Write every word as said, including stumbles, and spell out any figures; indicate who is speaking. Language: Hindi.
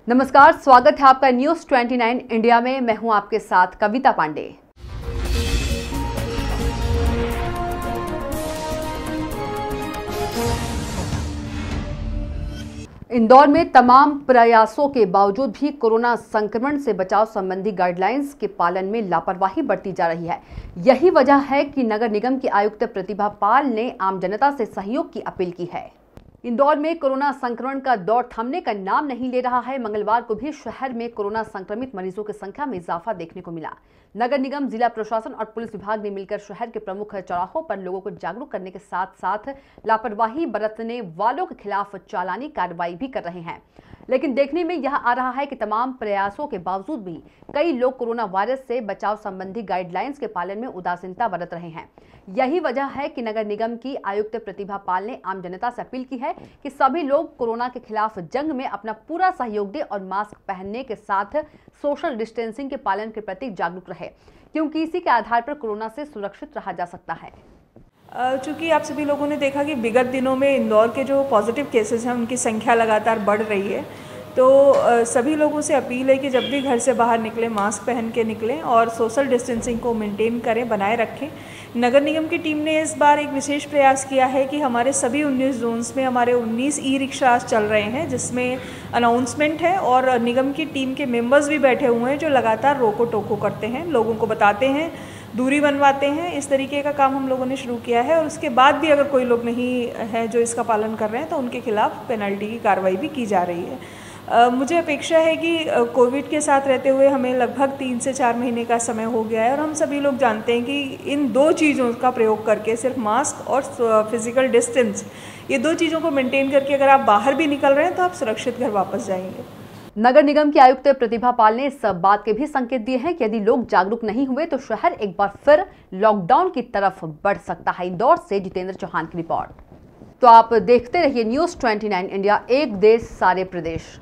Speaker 1: नमस्कार, स्वागत है आपका न्यूज उनतीस इंडिया में। मैं हूं आपके साथ कविता पांडे। इंदौर में तमाम प्रयासों के बावजूद भी कोरोना संक्रमण से बचाव संबंधी गाइडलाइंस के पालन में लापरवाही बरती जा रही है। यही वजह है कि नगर निगम की आयुक्त प्रतिभा पाल ने आम जनता से सहयोग की अपील की है। इंदौर में कोरोना संक्रमण का दौर थमने का नाम नहीं ले रहा है। मंगलवार को भी शहर में कोरोना संक्रमित मरीजों की संख्या में इजाफा देखने को मिला। नगर निगम, जिला प्रशासन और पुलिस विभाग ने मिलकर शहर के प्रमुख चौराहों पर लोगों को जागरूक करने के साथ साथ लापरवाही बरतने वालों के खिलाफ चालानी कार्रवाई भी कर रहे हैं। लेकिन देखने में यह आ रहा है कि तमाम प्रयासों के बावजूद भी कई लोग कोरोना वायरस से बचाव संबंधी गाइडलाइंस के पालन में उदासीनता बरत रहे हैं। यही वजह है कि नगर निगम की आयुक्त प्रतिभा पाल ने आम जनता से अपील की है कि सभी लोग कोरोना के खिलाफ जंग में अपना पूरा सहयोग दें और मास्क पहनने के साथ सोशल डिस्टेंसिंग के पालन के प्रति जागरूक रहे, क्योंकि इसी के आधार पर कोरोना से सुरक्षित रहा जा सकता है।
Speaker 2: चूँकि आप सभी लोगों ने देखा कि विगत दिनों में इंदौर के जो पॉजिटिव केसेस हैं उनकी संख्या लगातार बढ़ रही है, तो सभी लोगों से अपील है कि जब भी घर से बाहर निकलें मास्क पहन के निकलें और सोशल डिस्टेंसिंग को मेंटेन करें, बनाए रखें। नगर निगम की टीम ने इस बार एक विशेष प्रयास किया है कि हमारे सभी उन्नीस जोन्स में हमारे उन्नीस ई रिक्शा चल रहे हैं, जिसमें अनाउंसमेंट है और निगम की टीम के मेंबर्स भी बैठे हुए हैं जो लगातार रोको टोको करते हैं, लोगों को बताते हैं, दूरी बनवाते हैं। इस तरीके का काम हम लोगों ने शुरू किया है और उसके बाद भी अगर कोई लोग नहीं है जो इसका पालन कर रहे हैं तो उनके खिलाफ पेनल्टी की कार्रवाई भी की जा रही है। Uh, मुझे अपेक्षा है कि कोविड uh, के साथ रहते हुए हमें लगभग तीन से चार महीने का समय हो गया है और हम सभी लोग जानते हैं कि इन दो चीज़ों का प्रयोग करके, सिर्फ मास्क और फिजिकल डिस्टेंस, ये दो चीज़ों को मेंटेन करके अगर आप बाहर भी निकल रहे हैं तो आप सुरक्षित घर वापस जाएंगे।
Speaker 1: नगर निगम की आयुक्त प्रतिभा पाल ने इस बात के भी संकेत दिए हैं कि यदि लोग जागरूक नहीं हुए तो शहर एक बार फिर लॉकडाउन की तरफ बढ़ सकता है। इंदौर से जितेंद्र चौहान की रिपोर्ट। तो आप देखते रहिए न्यूज उनतीस इंडिया, एक देश सारे प्रदेश।